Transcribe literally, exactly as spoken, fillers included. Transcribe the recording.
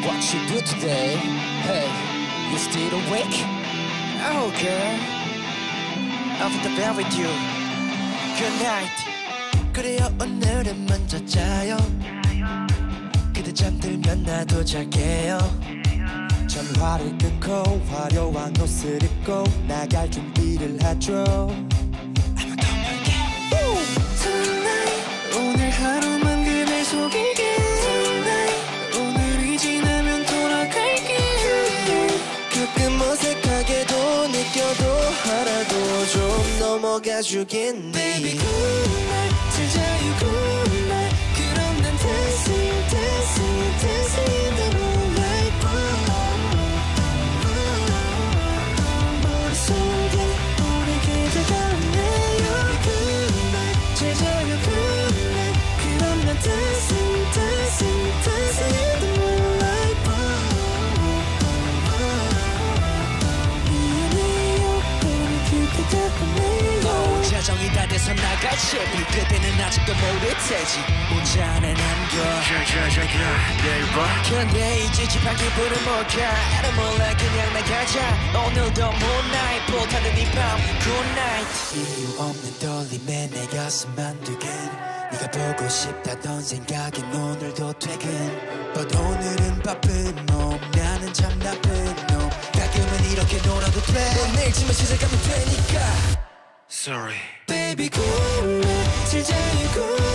What you do today? Hey, you still awake? Oh girl, I'll be there with you. Good night. 그래요 오늘은 먼저 자요. 그대 잠들면 나도 잘게요. 전화를 끊고 화려한 옷을 입고 나갈 준비를 하죠. 오늘 하루만 그댈 속일게. Tonight. 오늘이 지나면 돌아갈게. 가끔 어색하게도 느껴도 하나도 좀 넘어가 주겠니. Baby good night. 잘 자요 good night. 그럼 난 dancing dancing dancing in the moonlight. 머릿속에 우리 그대가 없네요. Good night. 잘 자요 good night. 그럼 난 dancing dancing dancing in the moonlight. 미안해요 우리 그대가 없네요. 자정이 다 돼서 나갈 채비 그때는 아직도 모를 테지. 문자 안에 남겨 내일 봐. 근데 이제 집안 기분을 못 가. 나는 몰라 그냥 나가자. 오늘도 moon night 불타는 이 밤 good night. 이유 없는 떨림에 내 가슴 만두근. 네가 보고 싶다던 생각에 오늘도 퇴근. But 오늘은 바쁜 놈 나는 참 나쁜 놈. 가끔은 이렇게 놀아도 돼. 넌 내일쯤에 시작하면 되니까. Sorry. Baby good night 잘 자요 good